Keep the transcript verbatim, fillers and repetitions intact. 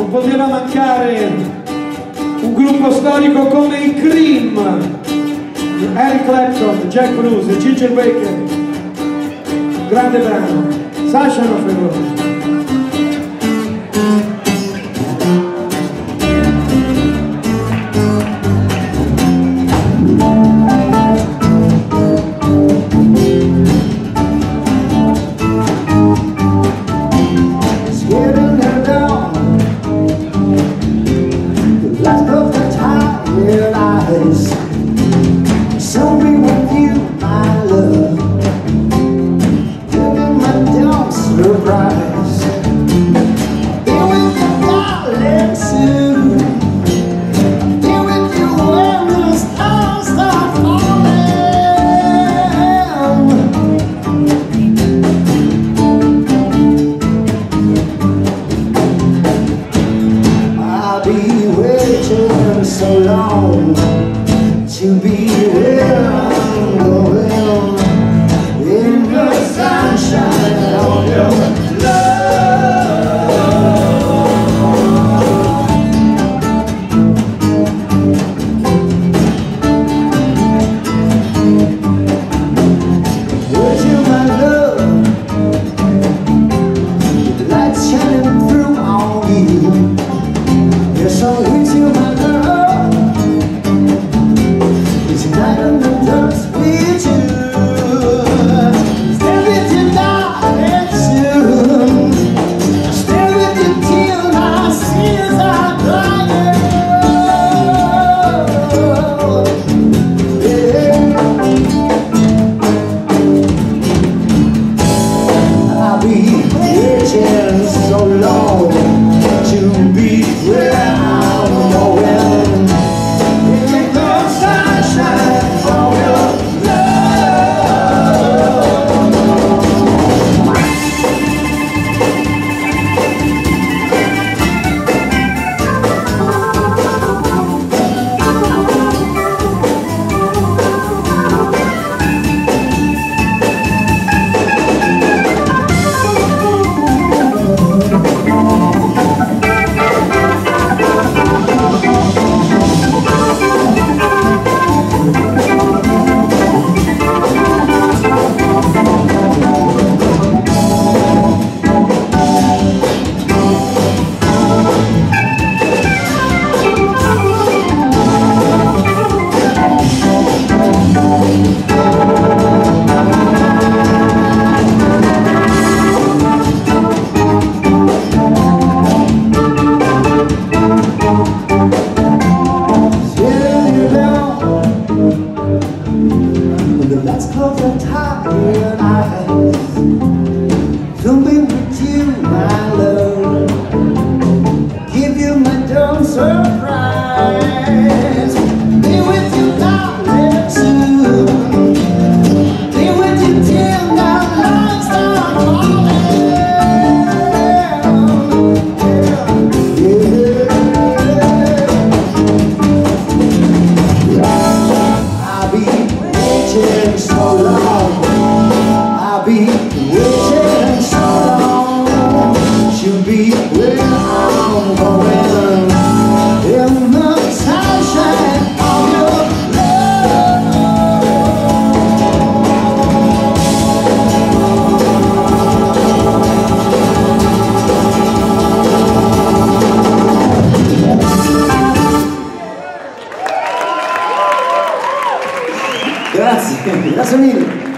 non poteva mancare un gruppo storico come i Cream, Eric Clapton, Jack Bruce, Ginger Baker, grande brano, Sasha no Ferrone. So long to be where I'm going, in the sunshine of your love. Would you, my love, the light shining through on you? Yes, I'll hit you, my love. So long to be where I'm going, in the sunshine of your close and tired eyes, filming with you, my love. Give you my dumb surprise. Be with you, darling, soon. Be with you till the lights start falling. Yeah. I'll be waiting so long, I'll be waiting so long to be where I'm going, in the sunshine of your Grazie, grazie mille.